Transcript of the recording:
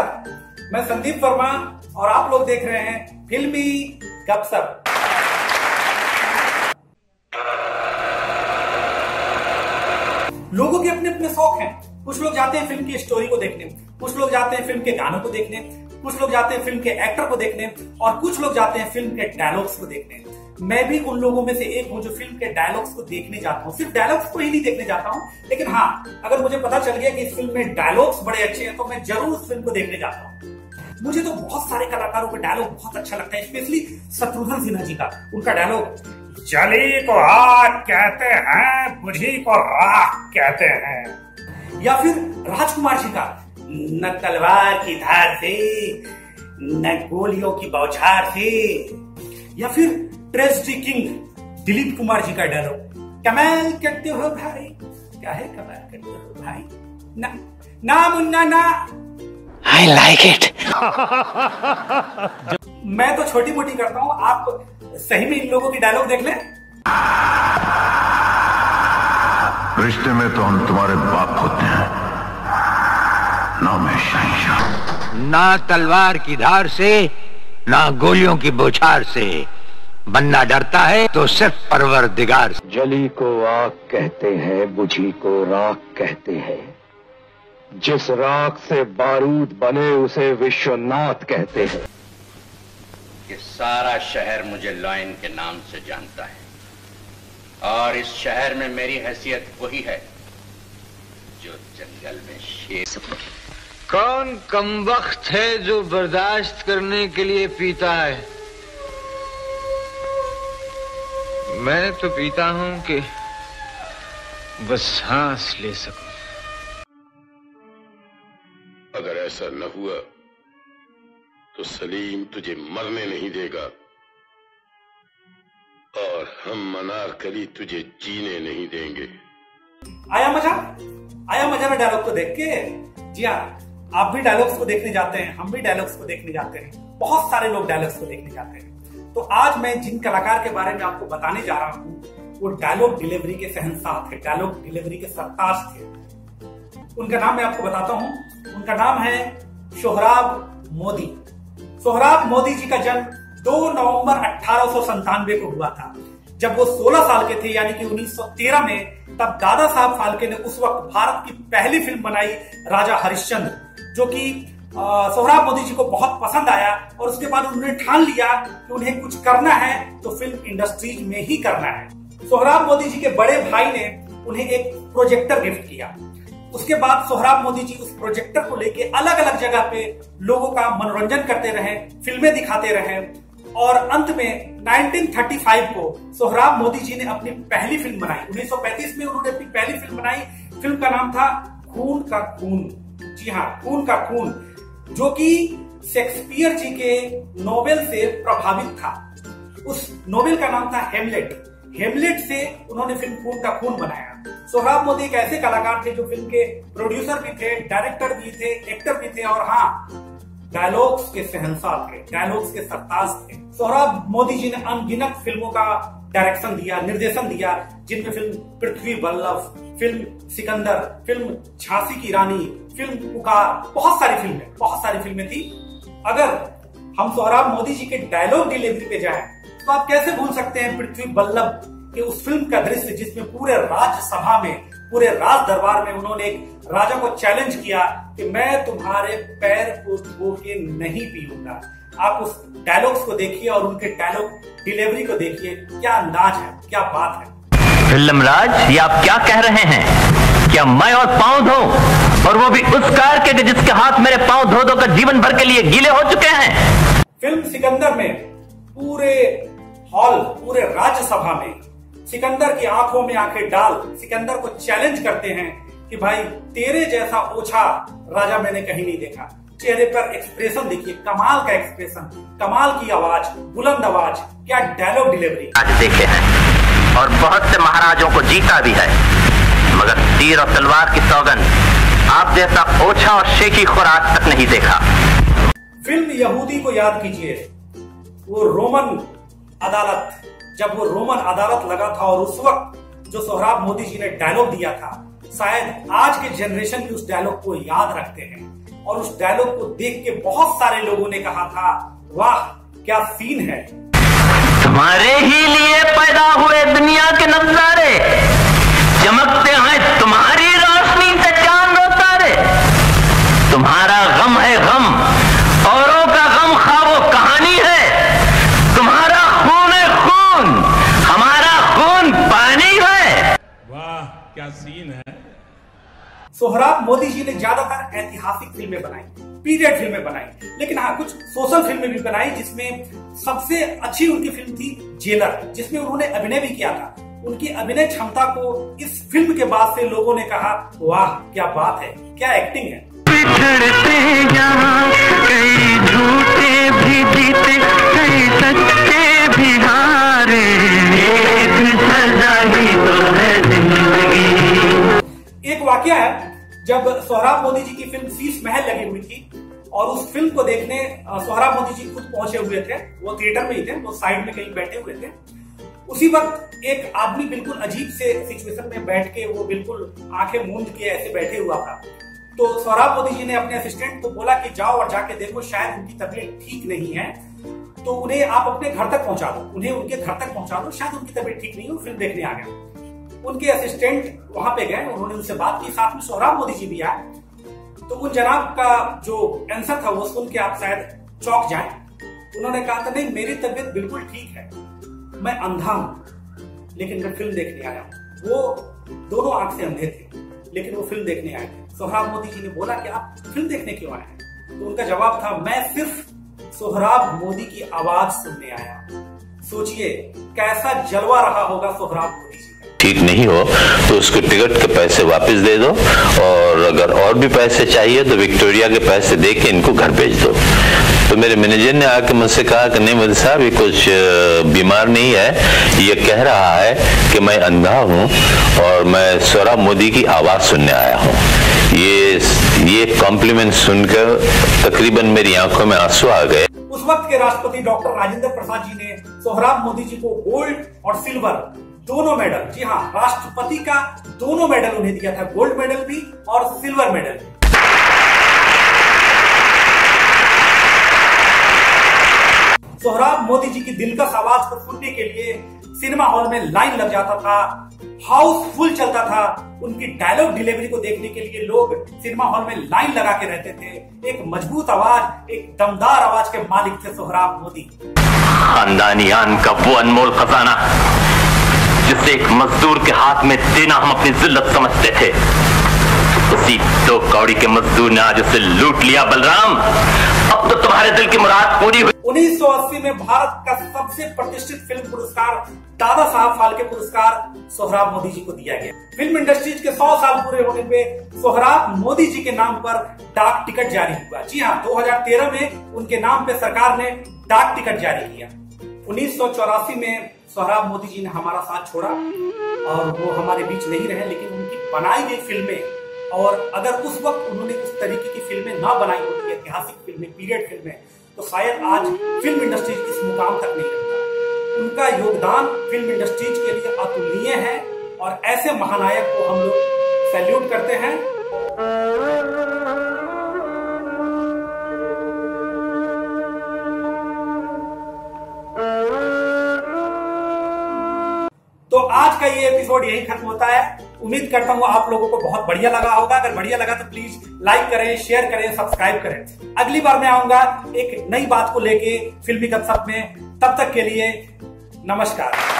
नमस्कार, मैं संदीप वर्मा और आप लोग देख रहे हैं फिल्मी गपशप। लोगों के अपने अपने शौक हैं। कुछ लोग जाते हैं फिल्म की स्टोरी को देखने, कुछ लोग जाते हैं फिल्म के गानों को देखने, कुछ लोग जाते हैं फिल्म के एक्टर को देखने और कुछ लोग जाते हैं फिल्म के डायलॉग्स को देखने। मैं भी उन लोगों में से एक हूं जो फिल्म के डायलॉग्स को देखने जाता हूं। सिर्फ डायलॉग्स को ही नहीं देखने जाता हूं, लेकिन हाँ, अगर मुझे पता चल गया कि इस फिल्म में डायलॉग्स बड़े अच्छे हैं तो मैं जरूर उस फिल्म को देखने जाता हूं। मुझे तो बहुत सारे कलाकारों का डायलॉग बहुत अच्छा लगता है, स्पेशली शत्रुघ्न सिन्हा जी का। उनका डायलॉग, जली को आग कहते हैं, बुझी को राख कहते हैं। या फिर राजकुमार जी का, न तलवार की धार से न गोलियों की बौछार से। या फिर ट्रेजेडी किंग दिलीप कुमार जी का डायलॉग, कमाल करते हो भाई। क्या है कमाल करते हो भाई? ना ना मुन्ना ना, आई लाइक इट। मैं तो छोटी मोटी करता हूं, आप सही में इन लोगों की डायलॉग देख लें। रिश्ते में तो हम तुम्हारे बाप होते हैं, नाम है शहंशाह। ना तलवार की धार से ना गोलियों की बौछार से, बनना डरता है तो सिर्फ परवरदिगार से। जली को आग कहते हैं, बुझी को राख कहते हैं। जिस राख से बारूद बने उसे विश्वनाथ कहते हैं। ये सारा शहर मुझे लॉयन के नाम से जानता है और इस शहर में मेरी हैसियत वही है जो जंगल में शेर। कौन कमबख्त है जो बर्दाश्त करने के लिए पीता है? मैं तो पीता हूं कि बस सांस ले सकूं। अगर ऐसा न हुआ तो सलीम तुझे मरने नहीं देगा और हम अनारकली तुझे जीने नहीं देंगे। आया मजा ना डायलॉग को देख के? जी हाँ, आप भी डायलॉग्स को देखने जाते हैं, हम भी डायलॉग्स को देखने जाते हैं, बहुत सारे लोग डायलॉग्स को देखने जाते हैं। तो आज मैं जिन कलाकार के बारे में आपको बताने जा रहा हूं वो डायलॉग डिलीवरी के शहंशाह थे, डायलॉग डिलीवरी के सरताज थे। उनका नाम मैं आपको बताता हूं। उनका नाम है सोहराब मोदी। सोहराब मोदी जी का जन्म 2 नवंबर 1897 को हुआ था। जब वो 16 साल के थे, यानी कि 1913 में, तब दादा साहब फाल्के ने उस वक्त भारत की पहली फिल्म बनाई राजा हरिश्चंद्र, जो कि सोहराब मोदी जी को बहुत पसंद आया और उसके बाद उन्होंने ठान लिया कि उन्हें कुछ करना है तो फिल्म इंडस्ट्रीज में ही करना है। सोहराब मोदी जी के बड़े भाई ने उन्हें एक प्रोजेक्टर गिफ्ट किया। उसके बाद सोहराब मोदी जी उस प्रोजेक्टर को लेके अलग अलग जगह पे लोगों का मनोरंजन करते रहे, फिल्में दिखाते रहे और अंत में 1935 को सोहराब मोदी जी ने अपनी पहली फिल्म बनाई। 1935 में उन्होंने अपनी पहली फिल्म बनाई। फिल्म का नाम था खून का खून। जी हाँ, खून का खून, जो कि शेक्सपियर जी के नोवेल से प्रभावित था। उस नोवेल का नाम था हेमलेट। हेमलेट से उन्होंने फिल्म खून का खून बनाया। सोहराब मोदी एक ऐसे कलाकार थे जो फिल्म के प्रोड्यूसर भी थे, डायरेक्टर भी थे, एक्टर भी थे और हाँ, डायलॉग्स के शहंशाह थे, डायलॉग्स के सरताज थे। सोहराब मोदी जी ने अनगिनत फिल्मों का डायरेक्शन दिया, निर्देशन दिया, जिनमें film Prithvi Vallabh, film Sikandar, film Jhansi Ki Rani, film पुकार, बहुत सारी फिल्में थी। अगर हम सोहराब मोदी जी के डायलॉग डिलीवरी पे जाएं तो आप कैसे भूल सकते हैं पृथ्वी वल्लभ के उस फिल्म का दृश्य जिसमें पूरे राज्यसभा में, पूरे राज दरबार में उन्होंने एक राजा को चैलेंज किया कि मैं तुम्हारे पैर को धो के नहीं पीऊंगा। आप उस डायलॉग्स को देखिए और उनके डायलॉग डिलीवरी को देखिए, क्या अंदाज है, क्या बात है। फिल्मराज, ये आप क्या कह रहे हैं? क्या मैं और पांव धो, और वो भी उस कार के जिसके हाथ मेरे पांव धो धो कर जीवन भर के लिए गीले हो चुके हैं? फिल्म सिकंदर में पूरे हॉल, पूरे राज्यसभा में सिकंदर की आंखों में आंखें डाल सिकंदर को चैलेंज करते हैं कि भाई तेरे जैसा ओछा राजा मैंने कहीं नहीं देखा। चेहरे पर एक्सप्रेशन देखिए, कमाल का एक्सप्रेशन, कमाल की आवाज, बुलंद आवाज, क्या डायलॉग डिलीवरी। आज देखे हैं और बहुत से महाराजों को जीता भी है, मगर तीर और तलवार की सौगंध आप जैसा ओछा और शेखी खुर आज तक नहीं देखा। फिल्म यहूदी को याद कीजिए, वो रोमन अदालत, जब वो रोमन अदालत लगा था और उस वक्त जो सोहराब मोदी जी ने डायलॉग दिया था शायद आज के जनरेशन भी उस डायलॉग को याद रखते हैं और उस डायलॉग को देख के बहुत सारे लोगों ने कहा था, वाह क्या सीन है। तुम्हारे ही लिए पैदा हुए दुनिया के नजारे, चमकते हैं तुम्हारी रोशनी से चांद और तारे। तुम्हारा गम है गम, औरों का गम ख्वाबो कहानी है। तुम्हारा खून है खून, हमारा खून पानी है। वाह क्या सीन है। सोहराब मोदी जी ने ज्यादातर ऐतिहासिक फिल्में बनाई, पीरियड फिल्में बनाई, लेकिन हाँ कुछ सोशल फिल्में भी बनाई, जिसमें सबसे अच्छी उनकी फिल्म थी जेलर, जिसमें उन्होंने अभिनय भी किया था। उनकी अभिनय क्षमता को इस फिल्म के बाद से लोगों ने कहा, वाह क्या बात है, क्या एक्टिंग है। बिछड़ते यहाँ कई झूठे भी जीते, कई सच्चे भी हारे, एक सजा ही तो है जिंदगी। एक वाकया है, जब सोहराब मोदी जी की फिल्म शीश महल लगी हुई थी और उस फिल्म को देखने सोहराब मोदी जी खुद पहुंचे हुए थे, वो थिएटर में ही थे, वो साइड में कहीं बैठे हुए थे। उसी वक्त एक आदमी बिल्कुल अजीब से सिचुएशन में बैठ के, वो बिल्कुल आंखें मूंद के ऐसे बैठे हुआ था। तो सोहराब मोदी जी ने अपने असिस्टेंट को बोला कि जाओ और जाके देखो, शायद उनकी तबीयत ठीक नहीं है, तो उन्हें आप अपने घर तक पहुंचा दो, उन्हें उनके घर तक पहुंचा दो, शायद उनकी तबीयत ठीक नहीं हो, फिल्म देखने आ गया। उनके असिस्टेंट वहां पे गए, उन्होंने उनसे बात की, साथ में सोहराब मोदी जी भी आए। तो उन जनाब का जो आंसर था वो सुन के आप शायद चौंक जाए। उन्होंने कहा था, नहीं मेरी तबीयत बिल्कुल ठीक है, मैं अंधा हूं लेकिन मैं फिल्म देखने आया हूं। वो दोनों आंख से अंधे थे लेकिन वो फिल्म देखने आए थे। सोहराब मोदी जी ने बोला कि आप फिल्म देखने क्यों आए हैं? तो उनका जवाब था, मैं सिर्फ सोहराब मोदी की आवाज सुनने आया। सोचिए कैसा जलवा रहा होगा सोहराब मोदी जी। ठीक नहीं हो तो उसके टिकट के पैसे वापस दे दो, और अगर और भी पैसे चाहिए तो विक्टोरिया के पैसे दे के इनको घर भेज दो। तो मेरे मैनेजर ने आके मुझसे कहा कि नहीं मोदी साहब, ये कुछ बीमार नहीं है, ये कह रहा है कि मैं अंधा हूं और मैं सोहराब मोदी की आवाज सुनने आया हूं। ये कॉम्प्लीमेंट सुनकर तकरीबन मेरी आंखों में आंसू आ गए। उस वक्त के राष्ट्रपति डॉक्टर राजेंद्र प्रसाद जी ने सोहराब मोदी जी को गोल्ड और सिल्वर दोनों मेडल, जी हाँ राष्ट्रपति का दोनों मेडल उन्हें दिया था, गोल्ड मेडल भी और सिल्वर मेडल। सोहराब मोदी जी की दिलकश आवाज को सुनने के लिए सिनेमा हॉल में लाइन लग जाता था, हाउसफुल चलता था। उनकी डायलॉग डिलीवरी को देखने के लिए लोग सिनेमा हॉल में लाइन लगा के रहते थे। एक मजबूत आवाज, एक दमदार आवाज के मालिक थे सोहराब मोदी। खानदानियान का वो अनमोल खजाना जिसे एक मजदूर के हाथ में देना हम अपनी जिल्लत समझते थे, उसी 2 कौड़ी के मजदूर ने आज उसे लूट लिया। बलराम, अब तो तुम्हारे दिल की मुराद पूरी हुई। 1980 में भारत का सबसे प्रतिष्ठित फिल्म पुरस्कार दादा साहब फाल्के पुरस्कार सोहराब मोदी जी को दिया गया। फिल्म इंडस्ट्रीज के 100 साल पूरे होने पे सोहराब मोदी जी के नाम पर डाक टिकट जारी हुआ। जी हाँ, 2013 में उनके नाम पे सरकार ने डाक टिकट जारी किया। 1984 में सोहराब मोदी जी ने हमारा साथ छोड़ा और वो हमारे बीच नहीं रहे, लेकिन उनकी बनाई गई फिल्में, और अगर उस वक्त उन्होंने उस तरीके की फिल्में ना बनाई होती, ऐतिहासिक फिल्में, पीरियड फिल्में, तो शायद आज फिल्म इंडस्ट्री इस मुकाम तक नहीं रहता। उनका योगदान फिल्म इंडस्ट्रीज के लिए अतुलनीय है और ऐसे महानायक को हम लोग सैल्यूट करते हैं। तो आज का ये एपिसोड यही खत्म होता है। उम्मीद करता हूँ आप लोगों को बहुत बढ़िया लगा होगा। अगर बढ़िया लगा तो प्लीज लाइक करें, शेयर करें, सब्सक्राइब करें। अगली बार मैं आऊंगा एक नई बात को लेके फिल्मी गपशप में। तब तक के लिए नमस्कार।